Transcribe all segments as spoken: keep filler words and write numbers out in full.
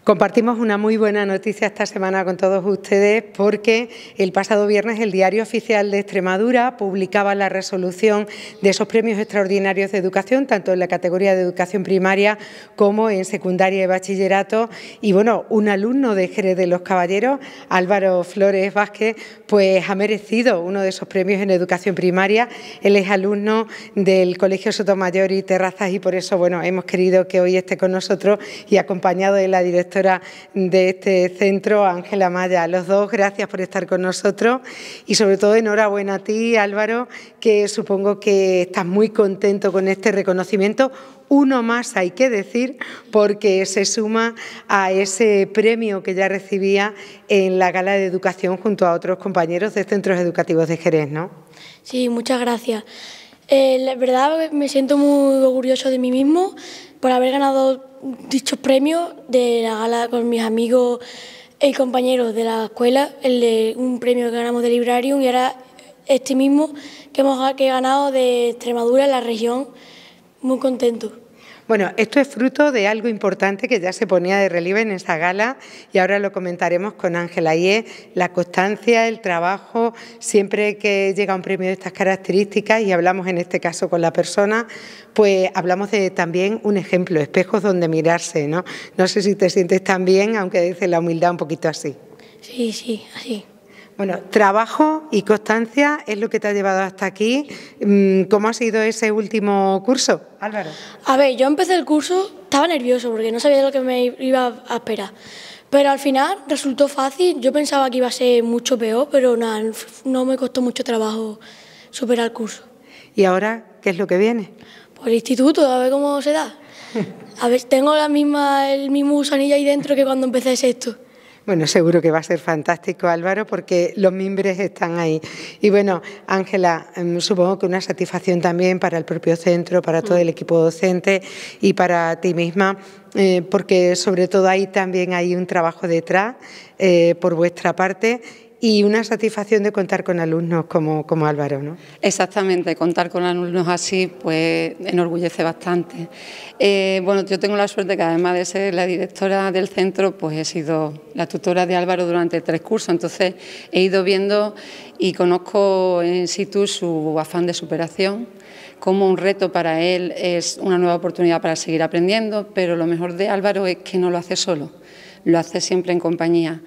Compartimos una muy buena noticia esta semana con todos ustedes porque el pasado viernes el Diario Oficial de Extremadura publicaba la resolución de esos premios extraordinarios de educación, tanto en la categoría de educación primaria como en secundaria y bachillerato. Y bueno, un alumno de Jerez de los Caballeros, Álvaro Flores Vázquez, pues ha merecido uno de esos premios en educación primaria. Él es alumno del Colegio Sotomayor y Terrazas y por eso bueno, hemos querido que hoy esté con nosotros y acompañado de la directora de este centro, Ángela Maya. Los dos, gracias por estar con nosotros y sobre todo enhorabuena a ti, Álvaro, que supongo que estás muy contento con este reconocimiento. Uno más hay que decir, porque se suma a ese premio que ya recibía en la gala de educación junto a otros compañeros de centros educativos de Jerez, ¿no? Sí, muchas gracias. Eh, la verdad me siento muy orgulloso de mí mismo por haber ganado dichos premios de la gala con mis amigos y compañeros de la escuela, el de un premio que ganamos de Librarium y ahora este mismo que hemos que he ganado de Extremadura en la región. Muy contento. Bueno, esto es fruto de algo importante que ya se ponía de relieve en esa gala y ahora lo comentaremos con Ángela, y es la constancia, el trabajo. Siempre que llega un premio de estas características y hablamos en este caso con la persona, pues hablamos de también un ejemplo, espejos donde mirarse, ¿no? No sé si te sientes tan bien, aunque dice la humildad un poquito así. Sí, sí, así. Bueno, trabajo y constancia es lo que te ha llevado hasta aquí. ¿Cómo ha sido ese último curso, Álvaro? A ver, yo empecé el curso, estaba nervioso porque no sabía lo que me iba a esperar. Pero al final resultó fácil. Yo pensaba que iba a ser mucho peor, pero nada, no me costó mucho trabajo superar el curso. ¿Y ahora qué es lo que viene? Por el instituto, a ver cómo se da. A ver, tengo la misma, el mismo gusanillo ahí dentro que cuando empecé sexto. Bueno, seguro que va a ser fantástico, Álvaro, porque los mimbres están ahí. Y bueno, Ángela, supongo que una satisfacción también para el propio centro, para todo el equipo docente y para ti misma, eh, porque sobre todo ahí también hay un trabajo detrás eh, por vuestra parte. Y una satisfacción de contar con alumnos como, como Álvaro, ¿no? Exactamente, contar con alumnos así pues enorgullece bastante. Eh, bueno, yo tengo la suerte que además de ser la directora del centro, pues he sido la tutora de Álvaro durante tres cursos, entonces he ido viendo y conozco in situ su afán de superación, como un reto para él es una nueva oportunidad para seguir aprendiendo, pero lo mejor de Álvaro es que no lo hace solo, lo hace siempre en compañía.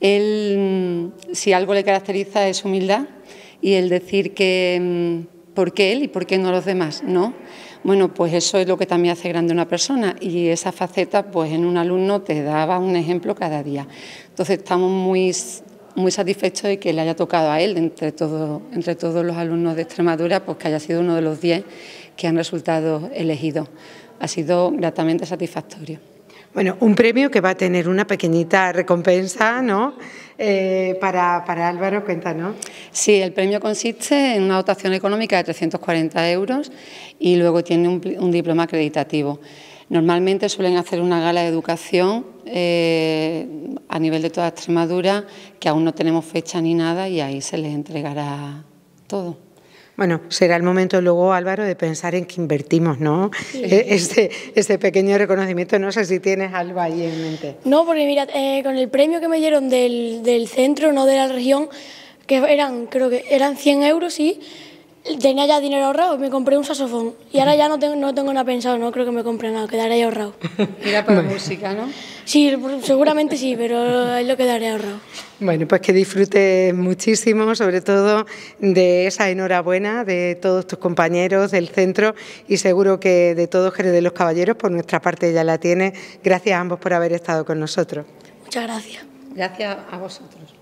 Él, si algo le caracteriza, es humildad y el decir que ¿por qué él y por qué no los demás? ¿No? Bueno, pues eso es lo que también hace grande a una persona y esa faceta pues en un alumno te daba un ejemplo cada día. Entonces estamos muy, muy satisfechos de que le haya tocado a él, entre, todo, entre todos los alumnos de Extremadura, pues que haya sido uno de los diez que han resultado elegidos. Ha sido gratamente satisfactorio. Bueno, un premio que va a tener una pequeñita recompensa, ¿no? Eh, para, para Álvaro, cuéntanos. Sí, el premio consiste en una dotación económica de trescientos cuarenta euros y luego tiene un, un diploma acreditativo. Normalmente suelen hacer una gala de educación eh, a nivel de toda Extremadura, que aún no tenemos fecha ni nada, y ahí se les entregará todo. Bueno, será el momento luego, Álvaro, de pensar en que invertimos, ¿no? Sí. Ese, ese pequeño reconocimiento, no sé si tienes algo ahí en mente. No, porque mira, eh, con el premio que me dieron del, del centro, no de la región, que eran, creo que eran cien euros, sí, tenía ya dinero ahorrado y me compré un saxofón. Y ahora ya no tengo, no tengo nada pensado, no creo que me compre nada, quedaré ahí ahorrado. Mira para bueno. Música, ¿no? Sí, seguramente sí, pero es lo que daré ahorrado. Bueno, pues que disfrutes muchísimo, sobre todo de esa enhorabuena de todos tus compañeros del centro y seguro que de todos Jerez de los Caballeros, por nuestra parte ya la tienes. Gracias a ambos por haber estado con nosotros. Muchas gracias. Gracias a vosotros.